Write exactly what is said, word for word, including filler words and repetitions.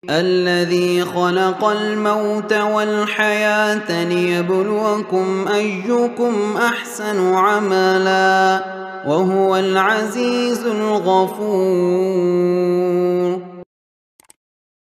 الذي خلق الموت والحياة ليبلوكم أيكم أحسن عملا وهو العزيز الغفور.